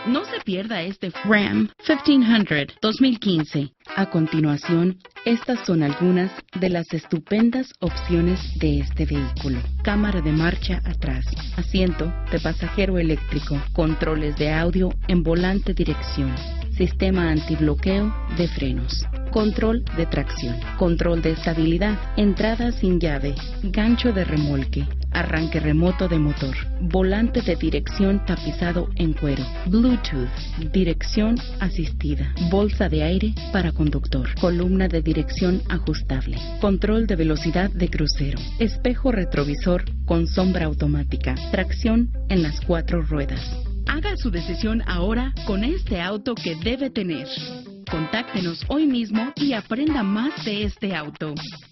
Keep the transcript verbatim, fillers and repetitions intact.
No se pierda este Ram quince cien dos mil quince. A continuación, estas son algunas de las estupendas opciones de este vehículo. Cámara de marcha atrás, asiento de pasajero eléctrico, controles de audio en volante dirección, sistema antibloqueo de frenos, control de tracción, control de estabilidad, entrada sin llave, gancho de remolque, arranque remoto de motor, volante de dirección tapizado en cuero, Bluetooth, dirección asistida, bolsa de aire para conductor, columna de dirección ajustable, control de velocidad de crucero, espejo retrovisor con sombra automática, tracción en las cuatro ruedas. Haga su decisión ahora con este auto que debe tener. Contáctenos hoy mismo y aprenda más de este auto.